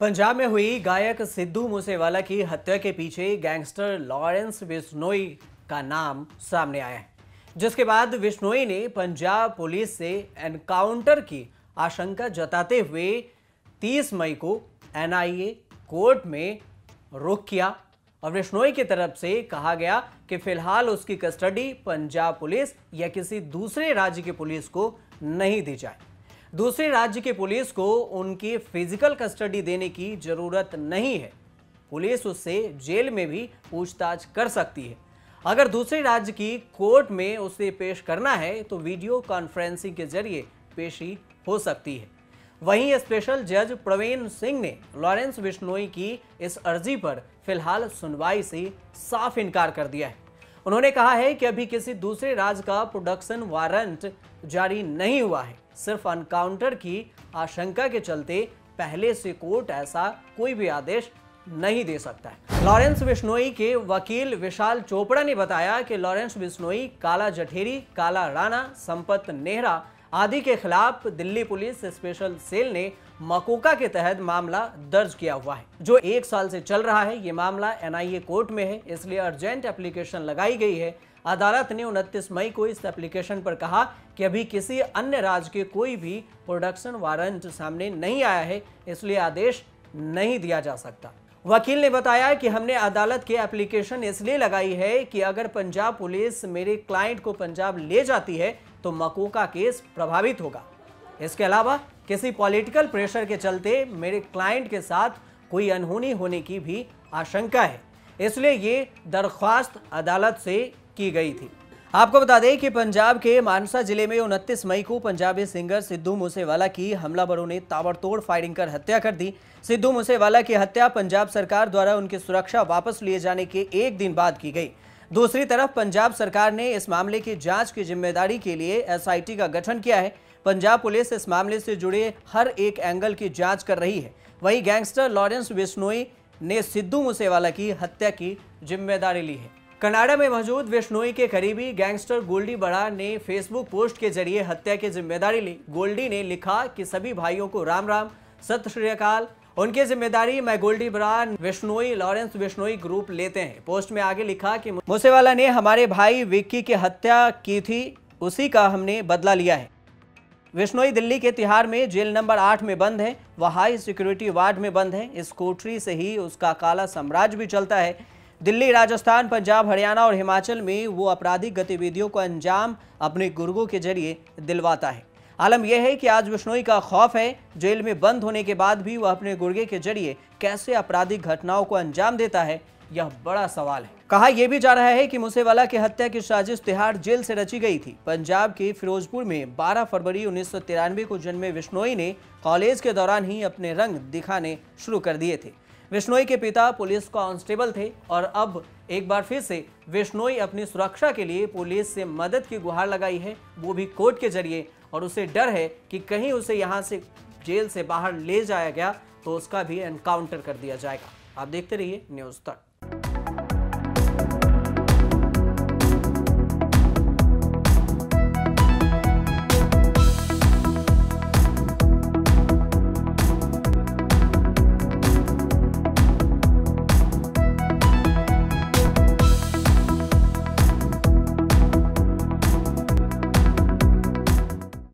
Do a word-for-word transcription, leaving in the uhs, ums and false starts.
पंजाब में हुई गायक सिद्धू मूसेवाला की हत्या के पीछे गैंगस्टर लॉरेंस बिश्नोई का नाम सामने आया है, जिसके बाद बिश्नोई ने पंजाब पुलिस से एनकाउंटर की आशंका जताते हुए तीस मई को एन आई ए कोर्ट में रुख किया और बिश्नोई की तरफ से कहा गया कि फिलहाल उसकी कस्टडी पंजाब पुलिस या किसी दूसरे राज्य की पुलिस को नहीं दी जाए। दूसरे राज्य की पुलिस को उनकी फिजिकल कस्टडी देने की जरूरत नहीं है। पुलिस उससे जेल में भी पूछताछ कर सकती है। अगर दूसरे राज्य की कोर्ट में उसे पेश करना है तो वीडियो कॉन्फ्रेंसिंग के जरिए पेशी हो सकती है। वहीं स्पेशल जज प्रवीण सिंह ने लॉरेंस बिश्नोई की इस अर्जी पर फिलहाल सुनवाई से साफ इनकार कर दिया है। उन्होंने कहा है कि अभी किसी दूसरे राज्य का प्रोडक्शन वारंट जारी नहीं हुआ है। सिर्फ एनकाउंटर की आशंका के चलते पहले से कोर्ट ऐसा कोई भी आदेश नहीं दे सकता है। लॉरेंस बिश्नोई के वकील विशाल चोपड़ा ने बताया कि लॉरेंस बिश्नोई, काला जठेरी, काला राणा, संपत नेहरा आदि के खिलाफ दिल्ली पुलिस स्पेशल सेल ने मकोका के तहत मामला दर्ज किया हुआ है, जो एक साल से चल रहा है। ये मामला एन आई ए कोर्ट में है, इसलिए अर्जेंट एप्लीकेशन लगाई गई है। अदालत ने उनतीस मई को इस एप्लीकेशन पर कहा कि अभी किसी अन्य राज्य के कोई भी प्रोडक्शन वारंट सामने नहीं आया है, इसलिए आदेश नहीं दिया जा सकता। वकील ने बताया कि हमने अदालत की एप्लीकेशन इसलिए लगाई है कि अगर पंजाब पुलिस मेरे क्लाइंट को पंजाब ले जाती है तो मकोका केस प्रभावित होगा। इसके अलावा किसी पॉलिटिकल प्रेशर के चलते मेरे क्लाइंट के साथ कोई अनहोनी होने की भी आशंका है, इसलिए ये दरख्वास्त अदालत से की गई थी। आपको बता दें कि पंजाब के मानसा जिले में उनतीस मई को पंजाबी सिंगर सिद्धू मूसेवाला की हमलावरों ने ताबड़तोड़ फायरिंग कर हत्या कर दी। सिद्धू मूसेवाला की हत्या पंजाब सरकार द्वारा उनकी सुरक्षा वापस लिए जाने के एक दिन बाद की गई। दूसरी तरफ पंजाब सरकार ने इस मामले की जांच की जिम्मेदारी के लिए एस आई टी का गठन किया है। पंजाब पुलिस इस मामले से जुड़े हर एक एंगल की जांच कर रही है। वहीं गैंगस्टर लॉरेंस बिश्नोई ने सिद्धू मूसेवाला की हत्या की जिम्मेदारी ली है। कनाडा में मौजूद बिश्नोई के करीबी गैंगस्टर गोल्डी बड़ा ने फेसबुक पोस्ट के जरिए हत्या की जिम्मेदारी ली। गोल्डी ने लिखा कि सभी भाइयों को राम राम, सत श्री अकाल। उनकी जिम्मेदारी मैं गोल्डी बड़ा बिश्नोई लॉरेंस बिश्नोई ग्रुप लेते हैं। पोस्ट में आगे लिखा कि मूसेवाला ने हमारे भाई विक्की की हत्या की थी, उसी का हमने बदला लिया है। बिश्नोई दिल्ली के तिहाड़ में जेल नंबर आठ में बंद है। वह हाई सिक्योरिटी वार्ड में बंद है। इस कोठरी से ही उसका काला साम्राज्य भी चलता है। दिल्ली, राजस्थान, पंजाब, हरियाणा और हिमाचल में वो आपराधिक गतिविधियों को अंजाम अपने गुर्गों के जरिए दिलवाता है। आलम यह है कि आज बिश्नोई का खौफ है। जेल में बंद होने के बाद भी वह अपने गुर्गे के जरिए कैसे आपराधिक घटनाओं को अंजाम देता है, यह बड़ा सवाल है। कहा यह भी जा रहा है कि मूसेवाला की हत्या की साजिश तिहाड़ जेल से रची गई थी। पंजाब के फिरोजपुर में बारह फरवरी उन्नीस सौ तिरानवे को जन्मे बिश्नोई ने कॉलेज के दौरान ही अपने रंग दिखाने शुरू कर दिए थे। बिश्नोई के पिता पुलिस कांस्टेबल थे और अब एक बार फिर से बिश्नोई अपनी सुरक्षा के लिए पुलिस से मदद की गुहार लगाई है, वो भी कोर्ट के जरिए। और उसे डर है कि कहीं उसे यहां से जेल से बाहर ले जाया गया तो उसका भी एनकाउंटर कर दिया जाएगा। आप देखते रहिए न्यूज़ तक।